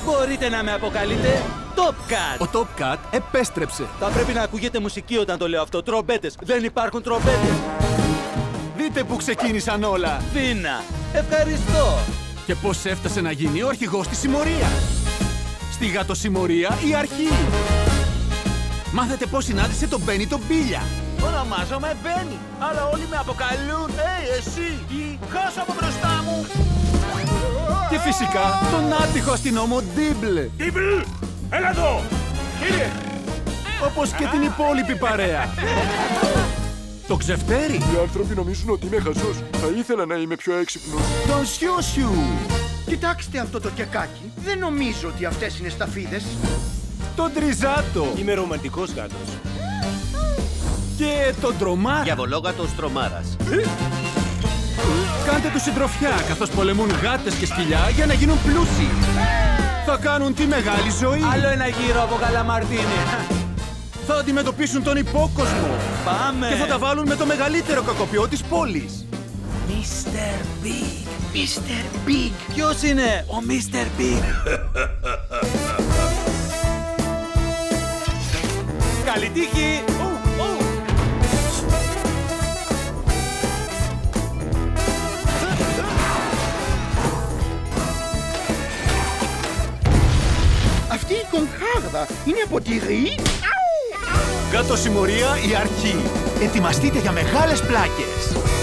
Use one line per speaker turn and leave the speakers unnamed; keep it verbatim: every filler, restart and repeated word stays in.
Μπορείτε να με αποκαλείτε Top Cat.
Ο Top Cat επέστρεψε.
Θα πρέπει να ακούγεται μουσική όταν το λέω αυτό. Τρομπέτες. Δεν υπάρχουν τρομπέτες.
Δείτε που ξεκίνησαν όλα.
Φίνα. Ευχαριστώ.
Και πώς έφτασε να γίνει ο αρχηγός της συμμορίας. Στη γατοσημμορία η αρχή. Μάθετε πώς συνάντησε τον Μπένι τον Μπίλια.
Ονομάζομαι Μπένι, αλλά όλοι με αποκαλούν «Hey, εσύ» ή «Χάσω από μπροστά μου».
Και φυσικά τον άτυχο αστυνόμο Ντίμπλ.
Ντίμπλ, έλα εδώ! Κύριε!
Όπως και την υπόλοιπη παρέα. Το ξεφτέρι.
Οι άνθρωποι νομίζουν ότι είμαι χαζός. Θα ήθελα να είμαι πιο έξυπνος.
Τον Σιούσιου.
Κοιτάξτε αυτό το κεκάκι. Δεν νομίζω ότι αυτές είναι σταφίδες.
Τον Τριζάτο.
Είμαι ρομαντικός γάτος.
Και τον Τρομάρα.
Διαβολόγατος Τρομάρας.
Κάντε τους συντροφιά καθώς πολεμούν γάτες και σκυλιά για να γίνουν πλούσιοι. Θα κάνουν τη μεγάλη ζωή.
Άλλο ένα γύρο από καλαμαρτίνι.
Θα αντιμετωπίσουν τον υπόκοσμο.
Πάμε.
Και θα τα βάλουν με το μεγαλύτερο κακοποιό της πόλης.
μίστερ Big.
μίστερ Big.
Ποιος είναι ο μίστερ Big? Καλή τύχη.
Αυτή η κονχάρδα είναι από τυρί.
Γατοσημμορία η αρχή. Ετοιμαστείτε για μεγάλες πλάκες.